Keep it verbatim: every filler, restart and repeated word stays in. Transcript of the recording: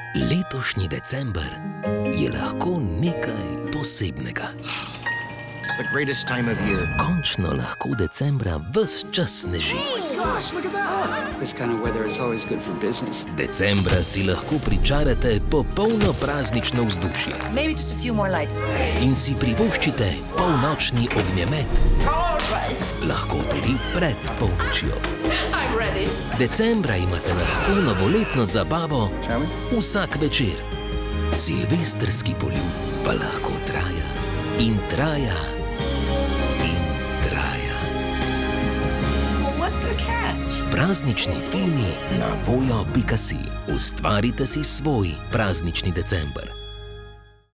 Letošnji december je lahko nekaj posebnega. It's the greatest time of year. Končno lahko decembra ves čas sneži. Gosh, look at that! This kind of weather is always good for business. Decembra si lahko pričarate popolno praznično vzdušje. Maybe just a few more lights. In si privoščite polnočni ognjemet. Lahko tudi pred polnočjo. I'm ready. Decembra imate lahko novoletno zabavo vsak večer. Silvestrski poljub pa lahko traja in traja in traja. What's the catch? Praznični filmi na voyo pika si. Ustvarite si svoj praznični december.